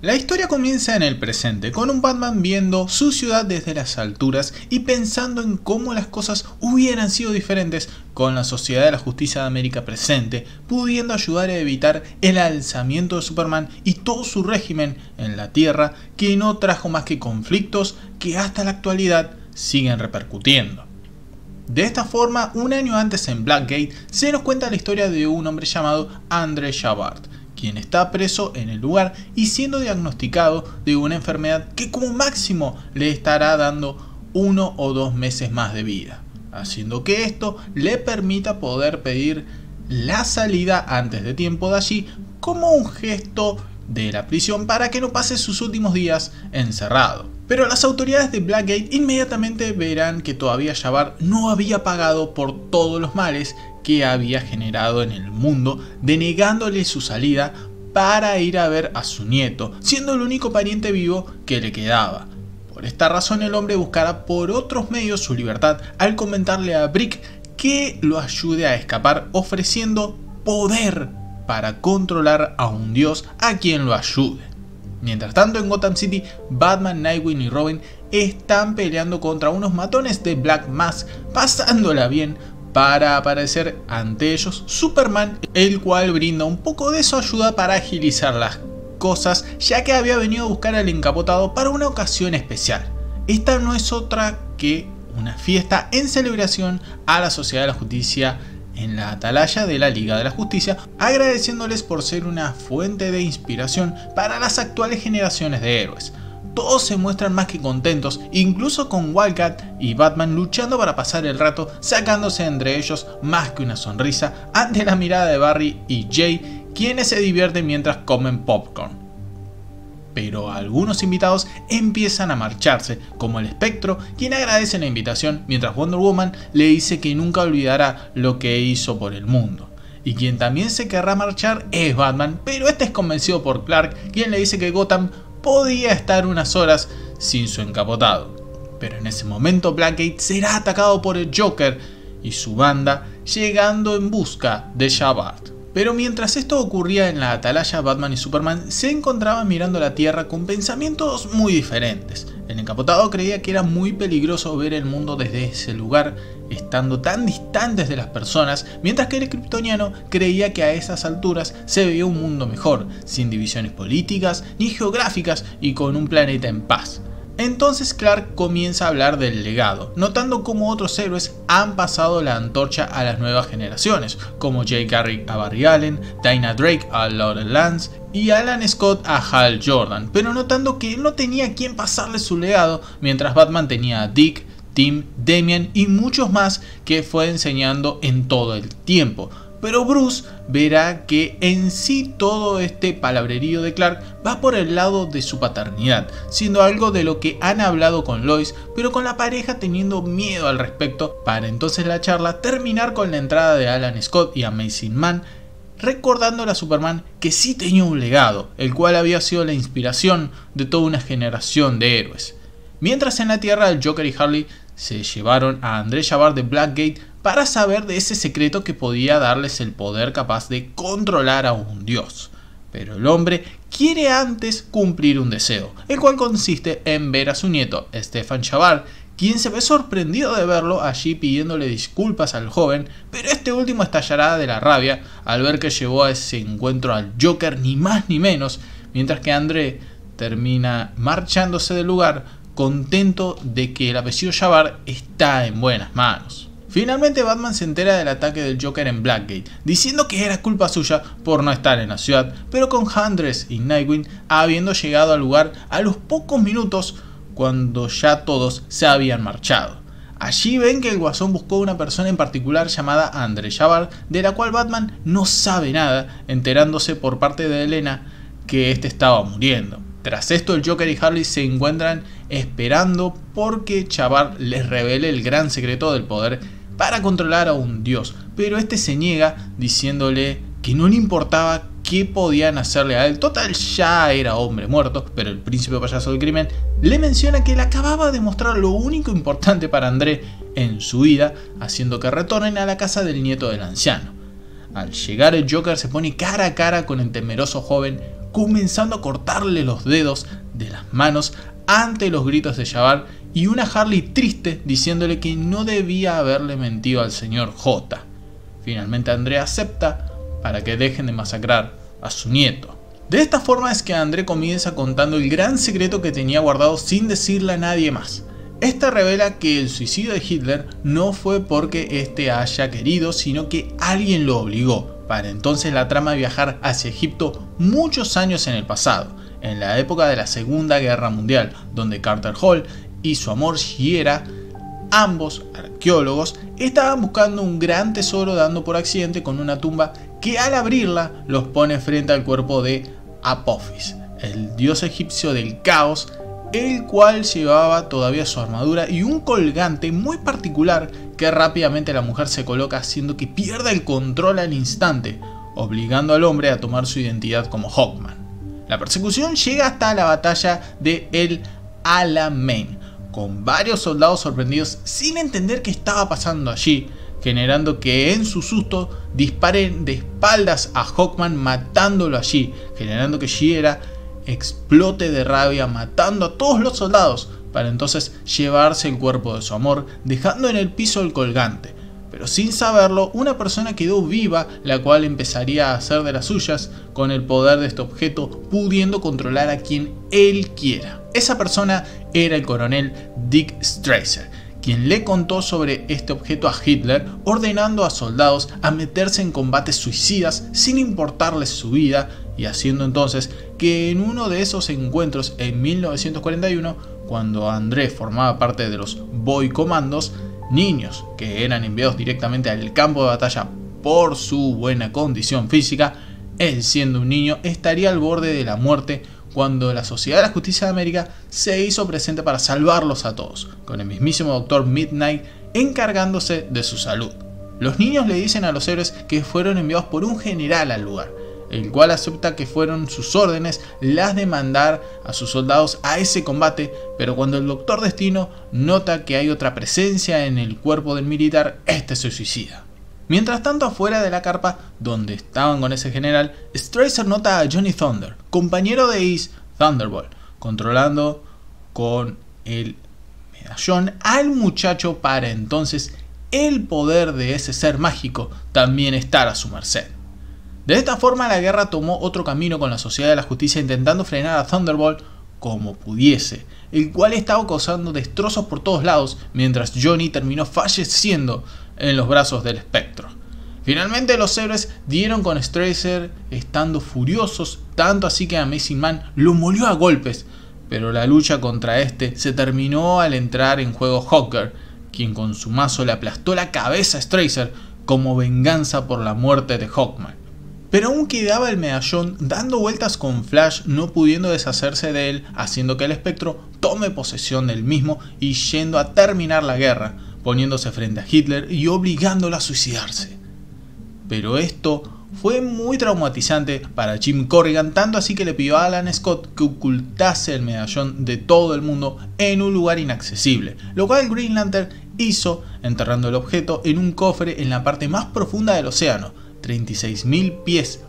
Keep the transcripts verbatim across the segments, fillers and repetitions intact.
La historia comienza en el presente, con un Batman viendo su ciudad desde las alturas y pensando en cómo las cosas hubieran sido diferentes con la Sociedad de la Justicia de América presente, pudiendo ayudar a evitar el alzamiento de Superman y todo su régimen en la Tierra, que no trajo más que conflictos que hasta la actualidad siguen repercutiendo. De esta forma, un año antes en Blackgate se nos cuenta la historia de un hombre llamado Andre Chabart, quien está preso en el lugar y siendo diagnosticado de una enfermedad que como máximo le estará dando uno o dos meses más de vida, haciendo que esto le permita poder pedir la salida antes de tiempo de allí como un gesto de la prisión para que no pase sus últimos días encerrado. Pero las autoridades de Blackgate inmediatamente verán que todavía Chabart no había pagado por todos los males que había generado en el mundo, denegándole su salida para ir a ver a su nieto, siendo el único pariente vivo que le quedaba. Por esta razón el hombre buscará por otros medios su libertad al comentarle a Brick que lo ayude a escapar, ofreciendo poder para controlar a un dios a quien lo ayude. Mientras tanto, en Gotham City, Batman, Nightwing y Robin están peleando contra unos matones de Black Mask, pasándola bien para aparecer ante ellos Superman, el cual brinda un poco de su ayuda para agilizar las cosas, ya que había venido a buscar al encapotado para una ocasión especial. Esta no es otra que una fiesta en celebración a la Sociedad de la Justicia en la atalaya de la Liga de la Justicia, agradeciéndoles por ser una fuente de inspiración para las actuales generaciones de héroes. Todos se muestran más que contentos, incluso con Wildcat y Batman luchando para pasar el rato, sacándose entre ellos más que una sonrisa ante la mirada de Barry y Jay, quienes se divierten mientras comen popcorn. Pero algunos invitados empiezan a marcharse, como el Espectro, quien agradece la invitación, mientras Wonder Woman le dice que nunca olvidará lo que hizo por el mundo. Y quien también se querrá marchar es Batman, pero este es convencido por Clark, quien le dice que Gotham podía estar unas horas sin su encapotado. Pero en ese momento Blackgate será atacado por el Joker y su banda, llegando en busca de Chabart. Pero mientras esto ocurría en la atalaya, Batman y Superman se encontraban mirando la Tierra con pensamientos muy diferentes. El encapotado creía que era muy peligroso ver el mundo desde ese lugar, estando tan distantes de las personas, mientras que el kryptoniano creía que a esas alturas se veía un mundo mejor, sin divisiones políticas ni geográficas y con un planeta en paz. Entonces Clark comienza a hablar del legado, notando cómo otros héroes han pasado la antorcha a las nuevas generaciones, como Jay Garrick a Barry Allen, Dinah Drake a Laurel Lance y Alan Scott a Hal Jordan, pero notando que él no tenía a quien pasarle su legado, mientras Batman tenía a Dick, Tim, Damian y muchos más que fue enseñando en todo el tiempo. Pero Bruce verá que en sí todo este palabrerío de Clark va por el lado de su paternidad, siendo algo de lo que han hablado con Lois, pero con la pareja teniendo miedo al respecto, para entonces la charla terminar con la entrada de Alan Scott y Amazing Man, recordándole a Superman que sí tenía un legado, el cual había sido la inspiración de toda una generación de héroes. Mientras en la Tierra el Joker y Harley se llevaron a Andre Chabart de Blackgate para saber de ese secreto que podía darles el poder capaz de controlar a un dios. Pero el hombre quiere antes cumplir un deseo, el cual consiste en ver a su nieto, Stephen Chabart, quien se ve sorprendido de verlo allí pidiéndole disculpas al joven, pero este último estallará de la rabia al ver que llevó a ese encuentro al Joker ni más ni menos, mientras que André termina marchándose del lugar, contento de que el apellido Chabart está en buenas manos. Finalmente Batman se entera del ataque del Joker en Blackgate, diciendo que era culpa suya por no estar en la ciudad, pero con Huntress y Nightwing habiendo llegado al lugar a los pocos minutos cuando ya todos se habían marchado. Allí ven que el Guasón buscó a una persona en particular llamada Andre Chabart, de la cual Batman no sabe nada, enterándose por parte de Elena que este estaba muriendo. Tras esto el Joker y Harley se encuentran esperando porque Chabart les revele el gran secreto del poder para controlar a un dios, pero este se niega diciéndole que no le importaba qué podían hacerle a él, total ya era hombre muerto, pero el príncipe payaso del crimen le menciona que le acababa de mostrar lo único importante para André en su vida, haciendo que retornen a la casa del nieto del anciano. Al llegar el Joker se pone cara a cara con el temeroso joven, comenzando a cortarle los dedos de las manos ante los gritos de Jabbar y una Harley triste diciéndole que no debía haberle mentido al señor J. Finalmente André acepta para que dejen de masacrar a su nieto. De esta forma es que André comienza contando el gran secreto que tenía guardado sin decirle a nadie más. Esta revela que el suicidio de Hitler no fue porque éste haya querido, sino que alguien lo obligó. Para entonces la trama de viajar hacia Egipto muchos años en el pasado, en la época de la Segunda Guerra Mundial, donde Carter Hall y su amor Shiera, ambos arqueólogos, estaban buscando un gran tesoro dando por accidente con una tumba que al abrirla los pone frente al cuerpo de Apophis, el dios egipcio del caos, el cual llevaba todavía su armadura y un colgante muy particular que rápidamente la mujer se coloca haciendo que pierda el control al instante, obligando al hombre a tomar su identidad como Hawkman. La persecución llega hasta la batalla de El Alamein, con varios soldados sorprendidos sin entender qué estaba pasando allí, generando que en su susto disparen de espaldas a Hawkman matándolo allí, generando que Shiera explote de rabia matando a todos los soldados para entonces llevarse el cuerpo de su amor, dejando en el piso el colgante. Pero sin saberlo, una persona quedó viva, la cual empezaría a hacer de las suyas con el poder de este objeto, pudiendo controlar a quien él quiera. Esa persona era el coronel Dick Streiser, quien le contó sobre este objeto a Hitler, ordenando a soldados a meterse en combates suicidas sin importarles su vida, y haciendo entonces que en uno de esos encuentros en mil novecientos cuarenta y uno, cuando André formaba parte de los Boy Commandos, niños que eran enviados directamente al campo de batalla por su buena condición física, él siendo un niño estaría al borde de la muerte cuando la Sociedad de la Justicia de América se hizo presente para salvarlos a todos, con el mismísimo doctor Midnight encargándose de su salud. Los niños le dicen a los héroes que fueron enviados por un general al lugar, el cual acepta que fueron sus órdenes las de mandar a sus soldados a ese combate, pero cuando el Doctor Destino nota que hay otra presencia en el cuerpo del militar, este se suicida. Mientras tanto, afuera de la carpa donde estaban con ese general, Streiser nota a Johnny Thunder, compañero de Ace Thunderbolt, controlando con el medallón al muchacho para entonces el poder de ese ser mágico también estar a su merced. De esta forma la guerra tomó otro camino con la Sociedad de la Justicia intentando frenar a Thunderbolt como pudiese, el cual estaba causando destrozos por todos lados mientras Johnny terminó falleciendo en los brazos del espectro. Finalmente los héroes dieron con Streiser estando furiosos, tanto así que Amazing Man lo molió a golpes, pero la lucha contra este se terminó al entrar en juego Hawker, quien con su mazo le aplastó la cabeza a Streiser como venganza por la muerte de Hawkman. Pero aún quedaba el medallón dando vueltas con Flash, no pudiendo deshacerse de él, haciendo que el espectro tome posesión del mismo y yendo a terminar la guerra, poniéndose frente a Hitler y obligándolo a suicidarse. Pero esto fue muy traumatizante para Jim Corrigan, tanto así que le pidió a Alan Scott que ocultase el medallón de todo el mundo en un lugar inaccesible, lo cual Green Lantern hizo enterrando el objeto en un cofre en la parte más profunda del océano, treinta y seis mil pies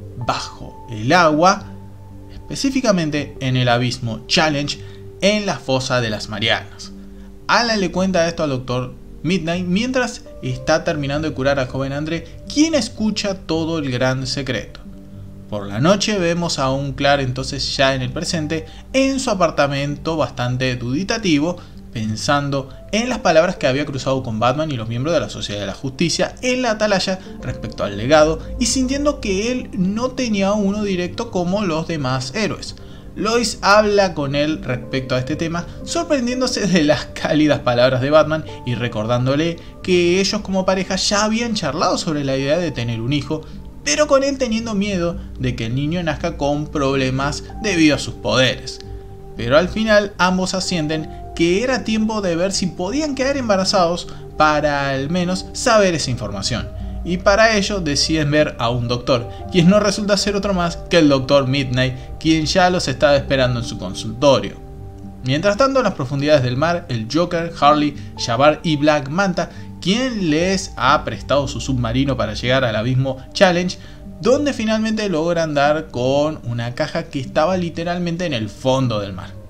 bajo el agua, específicamente en el abismo Challenge en la fosa de las Marianas. Alan le cuenta esto al doctor Midnight mientras está terminando de curar al joven André, quien escucha todo el gran secreto. Por la noche vemos a un Clark entonces ya en el presente en su apartamento bastante duditativo, pensando en las palabras que había cruzado con Batman y los miembros de la Sociedad de la Justicia en la atalaya respecto al legado y sintiendo que él no tenía uno directo como los demás héroes. Lois habla con él respecto a este tema, sorprendiéndose de las cálidas palabras de Batman y recordándole que ellos como pareja ya habían charlado sobre la idea de tener un hijo, pero con él teniendo miedo de que el niño nazca con problemas debido a sus poderes. Pero al final ambos ascienden que era tiempo de ver si podían quedar embarazados para al menos saber esa información. Y para ello deciden ver a un doctor, quien no resulta ser otro más que el doctor Midnight, quien ya los estaba esperando en su consultorio. Mientras tanto, en las profundidades del mar, el Joker, Harley, Jabbar y Black Manta, quien les ha prestado su submarino para llegar al abismo Challenge, donde finalmente logran dar con una caja que estaba literalmente en el fondo del mar.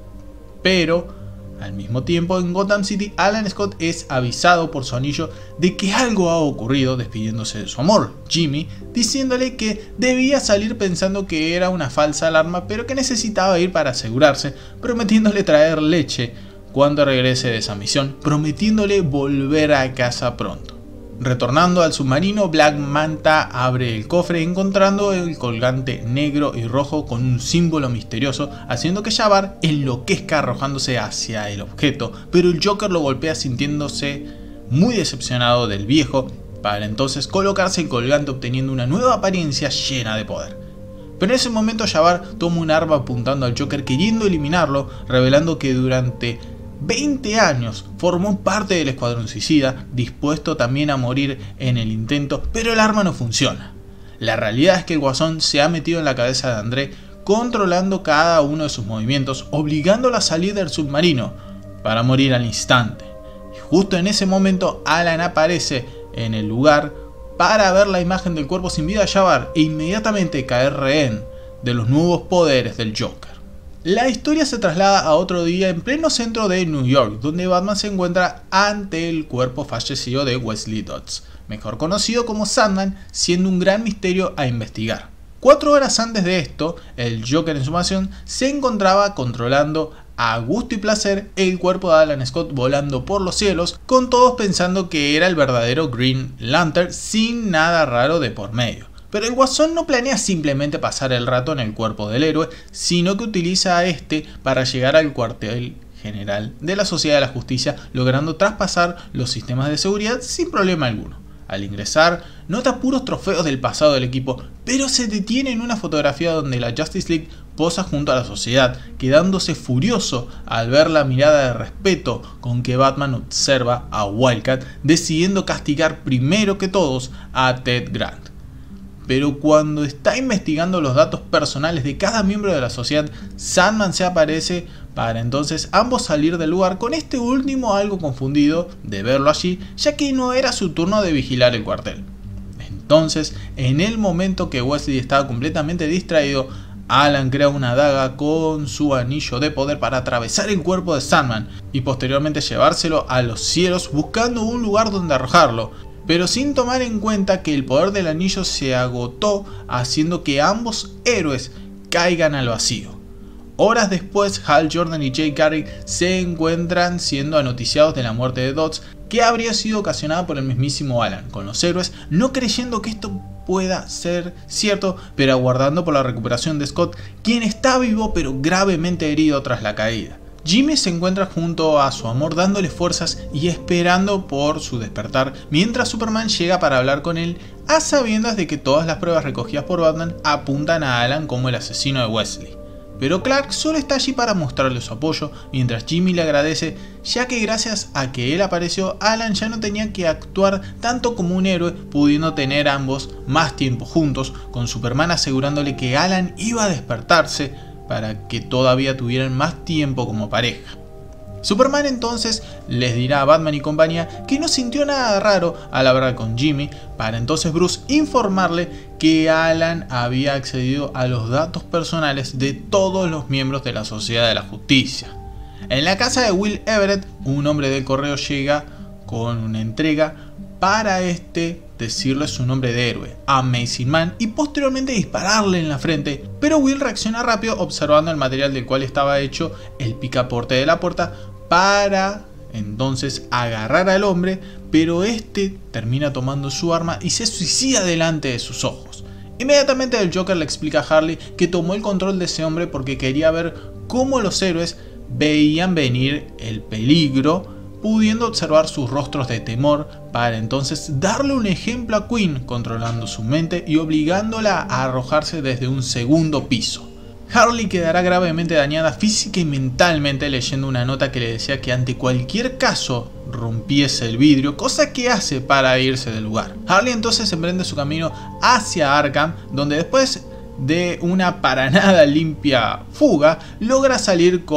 Pero al mismo tiempo, en Gotham City, Alan Scott es avisado por su anillo de que algo ha ocurrido, despidiéndose de su amor, Jimmy, diciéndole que debía salir pensando que era una falsa alarma, pero que necesitaba ir para asegurarse, prometiéndole traer leche cuando regrese de esa misión, prometiéndole volver a casa pronto. Retornando al submarino, Black Manta abre el cofre encontrando el colgante negro y rojo con un símbolo misterioso, haciendo que Jabbar enloquezca arrojándose hacia el objeto, pero el Joker lo golpea sintiéndose muy decepcionado del viejo, para entonces colocarse el colgante obteniendo una nueva apariencia llena de poder. Pero en ese momento Jabbar toma un arma apuntando al Joker queriendo eliminarlo, revelando que durante veinte años formó parte del Escuadrón Suicida, dispuesto también a morir en el intento, pero el arma no funciona. La realidad es que el Guasón se ha metido en la cabeza de André, controlando cada uno de sus movimientos, obligándolo a salir del submarino para morir al instante. Y justo en ese momento Alan aparece en el lugar para ver la imagen del cuerpo sin vida de Jabbar e inmediatamente caer rehén de los nuevos poderes del Joker. La historia se traslada a otro día en pleno centro de New York, donde Batman se encuentra ante el cuerpo fallecido de Wesley Dodds, mejor conocido como Sandman, siendo un gran misterio a investigar. Cuatro horas antes de esto, el Joker en su mansión se encontraba controlando a gusto y placer el cuerpo de Alan Scott volando por los cielos, con todos pensando que era el verdadero Green Lantern sin nada raro de por medio. Pero el Guasón no planea simplemente pasar el rato en el cuerpo del héroe, sino que utiliza a este para llegar al cuartel general de la Sociedad de la Justicia, logrando traspasar los sistemas de seguridad sin problema alguno. Al ingresar, nota puros trofeos del pasado del equipo, pero se detiene en una fotografía donde la Justice League posa junto a la sociedad, quedándose furioso al ver la mirada de respeto con que Batman observa a Wildcat, decidiendo castigar primero que todos a Ted Grant. Pero cuando está investigando los datos personales de cada miembro de la sociedad, Sandman se aparece para entonces ambos salir del lugar, con este último algo confundido de verlo allí, ya que no era su turno de vigilar el cuartel. Entonces, en el momento que Wesley estaba completamente distraído, Alan crea una daga con su anillo de poder para atravesar el cuerpo de Sandman y posteriormente llevárselo a los cielos buscando un lugar donde arrojarlo, pero sin tomar en cuenta que el poder del anillo se agotó, haciendo que ambos héroes caigan al vacío. Horas después, Hal Jordan y Jay Garrick se encuentran siendo anoticiados de la muerte de Dodds, que habría sido ocasionada por el mismísimo Alan, con los héroes no creyendo que esto pueda ser cierto, pero aguardando por la recuperación de Scott, quien está vivo pero gravemente herido tras la caída. Jimmy se encuentra junto a su amor dándole fuerzas y esperando por su despertar, mientras Superman llega para hablar con él, a sabiendas de que todas las pruebas recogidas por Batman apuntan a Alan como el asesino de Wesley. Pero Clark solo está allí para mostrarle su apoyo, mientras Jimmy le agradece, ya que gracias a que él apareció, Alan ya no tenía que actuar tanto como un héroe, pudiendo tener ambos más tiempo juntos, con Superman asegurándole que Alan iba a despertarse para que todavía tuvieran más tiempo como pareja. Superman entonces les dirá a Batman y compañía que no sintió nada raro al hablar con Jimmy, para entonces Bruce informarle que Alan había accedido a los datos personales de todos los miembros de la Sociedad de la Justicia. En la casa de Will Everett, un hombre del correo llega con una entrega para este decirle su nombre de héroe, Amazing Man, y posteriormente dispararle en la frente, pero Will reacciona rápido observando el material del cual estaba hecho el picaporte de la puerta para entonces agarrar al hombre, pero este termina tomando su arma y se suicida delante de sus ojos. Inmediatamente el Joker le explica a Harley que tomó el control de ese hombre porque quería ver cómo los héroes veían venir el peligro, pudiendo observar sus rostros de temor, para entonces darle un ejemplo a Queen, controlando su mente y obligándola a arrojarse desde un segundo piso. Harley quedará gravemente dañada física y mentalmente, leyendo una nota que le decía que ante cualquier caso rompiese el vidrio, cosa que hace para irse del lugar. Harley entonces emprende su camino hacia Arkham, donde después de una para nada limpia fuga, logra salir con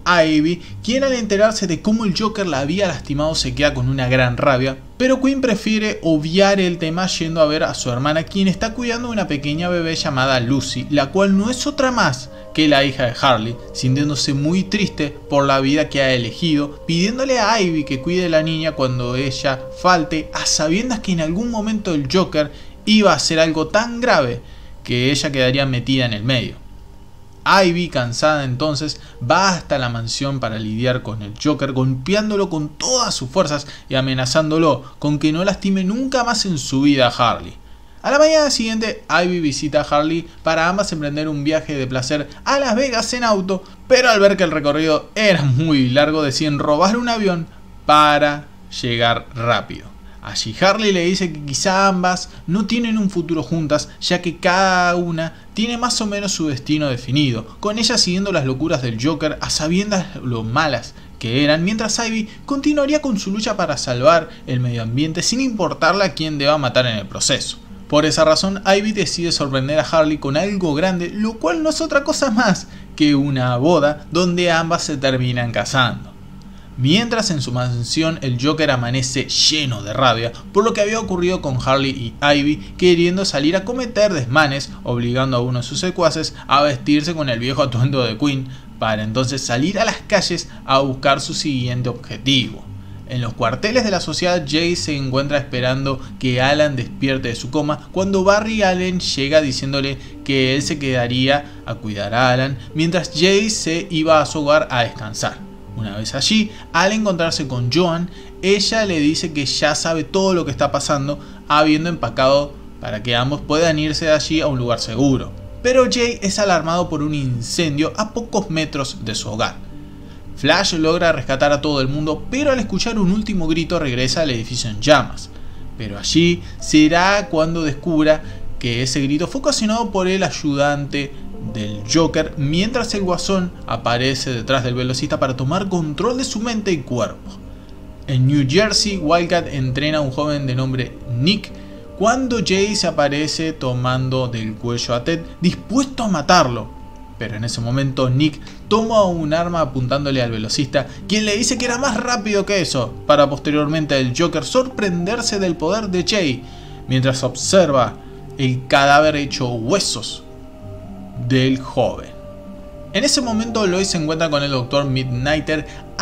Ivy, quien al enterarse de cómo el Joker la había lastimado se queda con una gran rabia, pero Quinn prefiere obviar el tema yendo a ver a su hermana, quien está cuidando a una pequeña bebé llamada Lucy, la cual no es otra más que la hija de Harley, sintiéndose muy triste por la vida que ha elegido, pidiéndole a Ivy que cuide a la niña cuando ella falte, a sabiendas que en algún momento el Joker iba a hacer algo tan grave que ella quedaría metida en el medio. Ivy, cansada entonces, va hasta la mansión para lidiar con el Joker, golpeándolo con todas sus fuerzas y amenazándolo con que no lastime nunca más en su vida a Harley. A la mañana siguiente, Ivy visita a Harley para ambas emprender un viaje de placer a Las Vegas en auto, pero al ver que el recorrido era muy largo deciden robar un avión para llegar rápido. Allí Harley le dice que quizá ambas no tienen un futuro juntas, ya que cada una tiene más o menos su destino definido, con ella siguiendo las locuras del Joker a sabiendas lo malas que eran, mientras Ivy continuaría con su lucha para salvar el medio ambiente sin importarle a quién deba matar en el proceso. Por esa razón, Ivy decide sorprender a Harley con algo grande, lo cual no es otra cosa más que una boda donde ambas se terminan casando. Mientras en su mansión el Joker amanece lleno de rabia por lo que había ocurrido con Harley y Ivy, queriendo salir a cometer desmanes, obligando a uno de sus secuaces a vestirse con el viejo atuendo de Quinn, para entonces salir a las calles a buscar su siguiente objetivo. En los cuarteles de la sociedad, Jay se encuentra esperando que Alan despierte de su coma cuando Barry Allen llega diciéndole que él se quedaría a cuidar a Alan mientras Jay se iba a su hogar a descansar. Una vez allí, al encontrarse con Joan, ella le dice que ya sabe todo lo que está pasando, habiendo empacado para que ambos puedan irse de allí a un lugar seguro. Pero Jay es alarmado por un incendio a pocos metros de su hogar. Flash logra rescatar a todo el mundo, pero al escuchar un último grito regresa al edificio en llamas. Pero allí será cuando descubra que ese grito fue ocasionado por el ayudante del Joker, mientras el Guasón aparece detrás del velocista para tomar control de su mente y cuerpo. En New Jersey, Wildcat entrena a un joven de nombre Nick cuando Jay se aparece tomando del cuello a Ted, dispuesto a matarlo. Pero en ese momento Nick toma un arma apuntándole al velocista, quien le dice que era más rápido que eso, para posteriormente el Joker sorprenderse del poder de Jay, mientras observa el cadáver hecho huesos del joven. En ese momento Lois se encuentra con el doctor Midnighter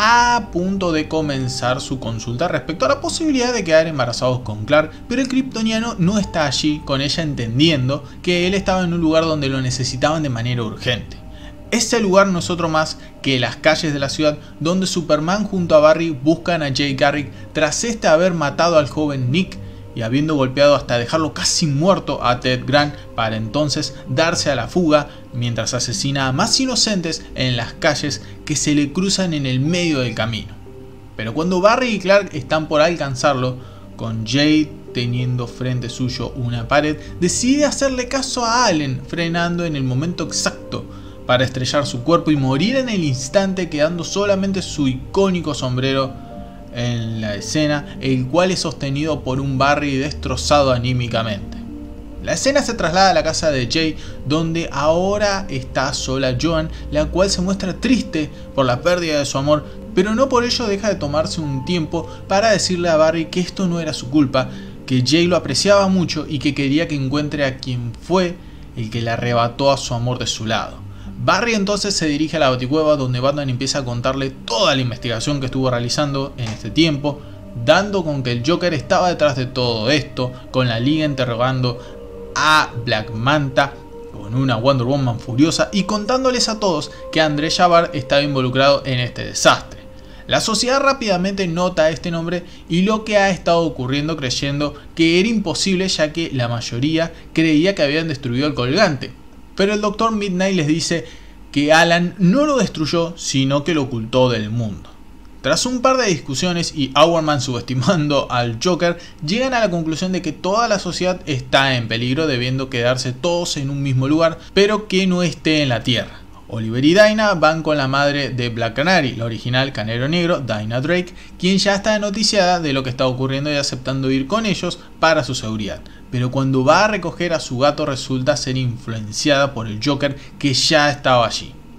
a punto de comenzar su consulta respecto a la posibilidad de quedar embarazados con Clark, pero el kryptoniano no está allí, con ella entendiendo que él estaba en un lugar donde lo necesitaban de manera urgente. Ese lugar no es otro más que las calles de la ciudad, donde Superman junto a Barry buscan a Jay Garrick tras este haber matado al joven Nick y habiendo golpeado hasta dejarlo casi muerto a Ted Grant, para entonces darse a la fuga mientras asesina a más inocentes en las calles que se le cruzan en el medio del camino. Pero cuando Barry y Clark están por alcanzarlo, con Jay teniendo frente suyo una pared, decide hacerle caso a Allen, frenando en el momento exacto para estrellar su cuerpo y morir en el instante, quedando solamente su icónico sombrero en la escena, el cual es sostenido por un Barry destrozado anímicamente. La escena se traslada a la casa de Jay, donde ahora está sola Joan, la cual se muestra triste por la pérdida de su amor, pero no por ello deja de tomarse un tiempo para decirle a Barry que esto no era su culpa, que Jay lo apreciaba mucho y que quería que encuentre a quien fue el que le arrebató a su amor de su lado. Barry entonces se dirige a la Baticueva, donde Batman empieza a contarle toda la investigación que estuvo realizando en este tiempo, dando con que el Joker estaba detrás de todo esto, con la Liga interrogando a Black Manta, con una Wonder Woman furiosa y contándoles a todos que André Jabbar estaba involucrado en este desastre. La sociedad rápidamente nota este nombre y lo que ha estado ocurriendo, creyendo que era imposible, ya que la mayoría creía que habían destruido el colgante. Pero el doctor Midnight les dice que Alan no lo destruyó, sino que lo ocultó del mundo. Tras un par de discusiones y Hourman subestimando al Joker, llegan a la conclusión de que toda la sociedad está en peligro, debiendo quedarse todos en un mismo lugar, pero que no esté en la Tierra. Oliver y Dinah van con la madre de Black Canary, la original Canero Negro, Dinah Drake, quien ya está noticiada de lo que está ocurriendo y aceptando ir con ellos para su seguridad. Pero cuando va a recoger a su gato resulta ser influenciada por el Joker, que ya estaba allí.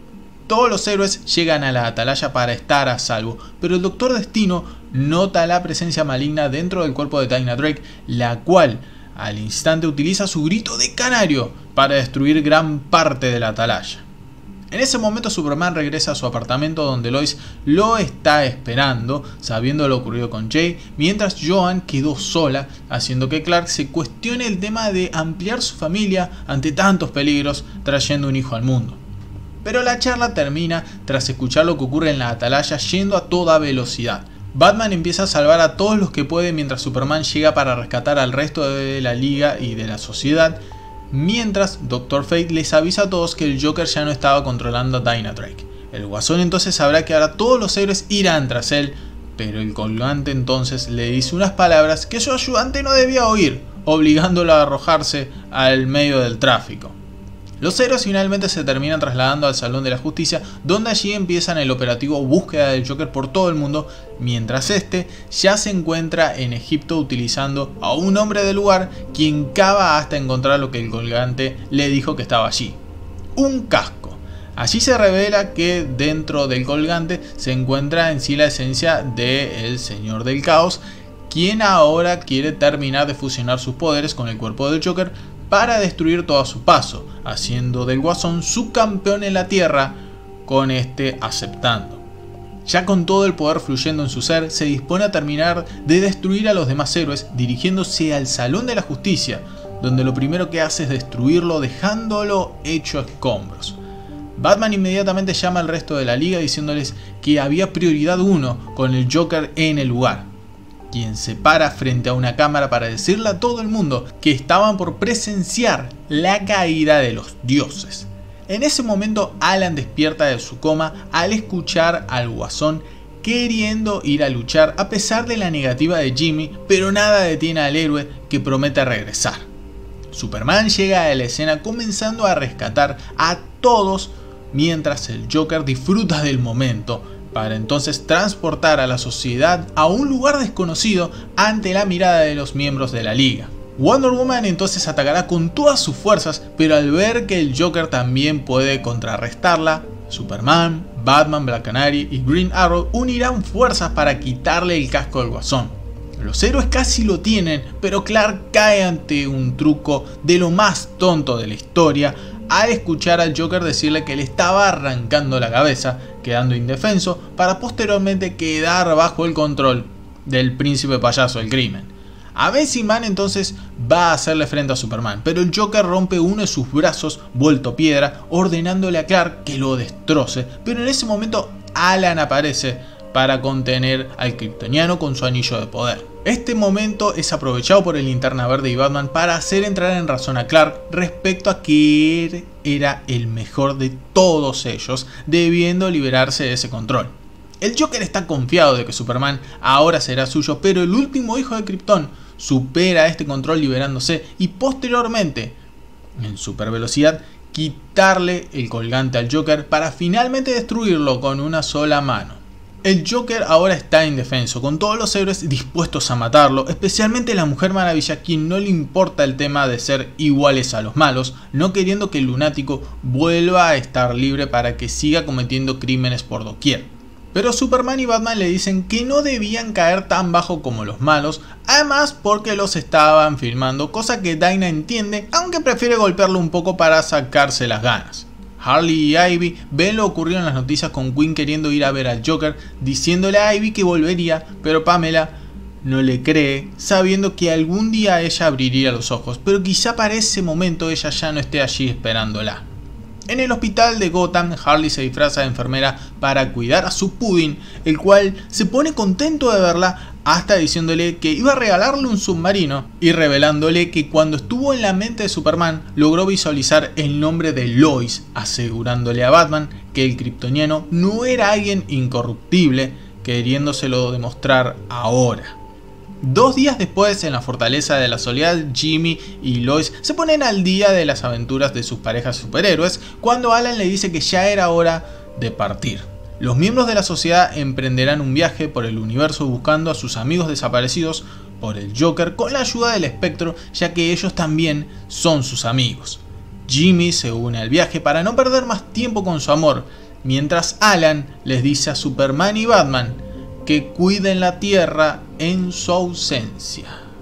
Todos los héroes llegan a la atalaya para estar a salvo, pero el Doctor Destino nota la presencia maligna dentro del cuerpo de Dinah Drake, la cual al instante utiliza su grito de canario para destruir gran parte de la atalaya. En ese momento Superman regresa a su apartamento donde Lois lo está esperando, sabiendo lo ocurrido con Jay, mientras Joan quedó sola, haciendo que Clark se cuestione el tema de ampliar su familia ante tantos peligros, trayendo un hijo al mundo. Pero la charla termina tras escuchar lo que ocurre en la atalaya yendo a toda velocidad. Batman empieza a salvar a todos los que puede mientras Superman llega para rescatar al resto de la liga y de la sociedad, mientras Doctor Fate les avisa a todos que el Joker ya no estaba controlando a Dinah Drake. El Guasón entonces sabrá que ahora todos los héroes irán tras él, pero el colgante entonces le dice unas palabras que su ayudante no debía oír, obligándolo a arrojarse al medio del tráfico. Los héroes finalmente se terminan trasladando al Salón de la Justicia, donde allí empiezan el operativo búsqueda del Joker por todo el mundo, mientras este ya se encuentra en Egipto utilizando a un hombre del lugar, quien cava hasta encontrar lo que el colgante le dijo que estaba allí: un casco. Allí se revela que dentro del colgante se encuentra en sí la esencia del Señor del Caos, quien ahora quiere terminar de fusionar sus poderes con el cuerpo del Joker para destruir todo a su paso, haciendo del Guasón su campeón en la Tierra, con este aceptando. Ya con todo el poder fluyendo en su ser, se dispone a terminar de destruir a los demás héroes, dirigiéndose al Salón de la Justicia, donde lo primero que hace es destruirlo, dejándolo hecho escombros. Batman inmediatamente llama al resto de la liga diciéndoles que había prioridad uno con el Joker en el lugar, quien se para frente a una cámara para decirle a todo el mundo que estaban por presenciar la caída de los dioses. En ese momento Alan despierta de su coma al escuchar al Guasón queriendo ir a luchar a pesar de la negativa de Jimmy, pero nada detiene al héroe que promete regresar. Superman llega a la escena comenzando a rescatar a todos mientras el Joker disfruta del momento, para entonces transportar a la sociedad a un lugar desconocido ante la mirada de los miembros de la liga. Wonder Woman entonces atacará con todas sus fuerzas, pero al ver que el Joker también puede contrarrestarla, Superman, Batman, Black Canary y Green Arrow unirán fuerzas para quitarle el casco al Guasón. Los héroes casi lo tienen, pero Clark cae ante un truco de lo más tonto de la historia al escuchar al Joker decirle que le estaba arrancando la cabeza, quedando indefenso, para posteriormente quedar bajo el control del príncipe payaso del crimen. Amazing Man entonces va a hacerle frente a Superman, pero el Joker rompe uno de sus brazos vuelto piedra, ordenándole a Clark que lo destroce, pero en ese momento Alan aparece para contener al kryptoniano con su anillo de poder. Este momento es aprovechado por el Linterna Verde y Batman para hacer entrar en razón a Clark respecto a que él era el mejor de todos ellos, debiendo liberarse de ese control. El Joker está confiado de que Superman ahora será suyo, pero el último hijo de Krypton supera este control liberándose y posteriormente, en super velocidad, quitarle el colgante al Joker para finalmente destruirlo con una sola mano. El Joker ahora está indefenso, con todos los héroes dispuestos a matarlo, especialmente la Mujer Maravilla, quien no le importa el tema de ser iguales a los malos, no queriendo que el lunático vuelva a estar libre para que siga cometiendo crímenes por doquier. Pero Superman y Batman le dicen que no debían caer tan bajo como los malos, además porque los estaban filmando, cosa que Dinah entiende, aunque prefiere golpearlo un poco para sacarse las ganas. Harley y Ivy ven lo ocurrido en las noticias con Quinn queriendo ir a ver al Joker, diciéndole a Ivy que volvería, pero Pamela no le cree, sabiendo que algún día ella abriría los ojos, pero quizá para ese momento ella ya no esté allí esperándola. En el hospital de Gotham, Harley se disfraza de enfermera para cuidar a su Pudding, el cual se pone contento de verla hasta diciéndole que iba a regalarle un submarino y revelándole que cuando estuvo en la mente de Superman logró visualizar el nombre de Lois, asegurándole a Batman que el kryptoniano no era alguien incorruptible, queriéndoselo demostrar ahora. Dos días después, en la fortaleza de la soledad, Jimmy y Lois se ponen al día de las aventuras de sus parejas superhéroes cuando Alan le dice que ya era hora de partir. Los miembros de la sociedad emprenderán un viaje por el universo buscando a sus amigos desaparecidos por el Joker con la ayuda del espectro, ya que ellos también son sus amigos. Jimmy se une al viaje para no perder más tiempo con su amor, mientras Alan les dice a Superman y Batman que cuiden la Tierra en su ausencia.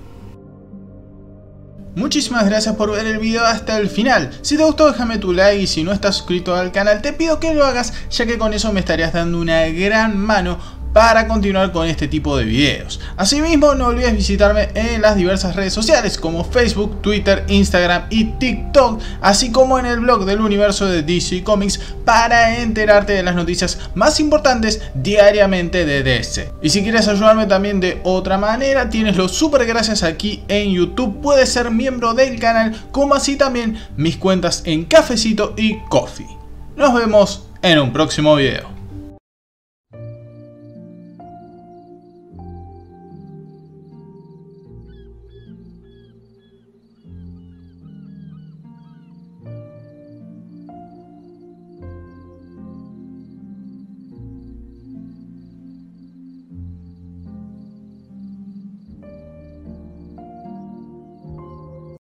Muchísimas gracias por ver el video hasta el final. Si te gustó déjame tu like y si no estás suscrito al canal te pido que lo hagas, ya que con eso me estarías dando una gran mano para continuar con este tipo de videos. Asimismo, no olvides visitarme en las diversas redes sociales como Facebook, Twitter, Instagram y TikTok, así como en el blog del universo de D C Comics para enterarte de las noticias más importantes diariamente de D C. Y si quieres ayudarme también de otra manera, tienes los super gracias aquí en YouTube, puedes ser miembro del canal, como así también mis cuentas en Cafecito y Coffee. Nos vemos en un próximo video.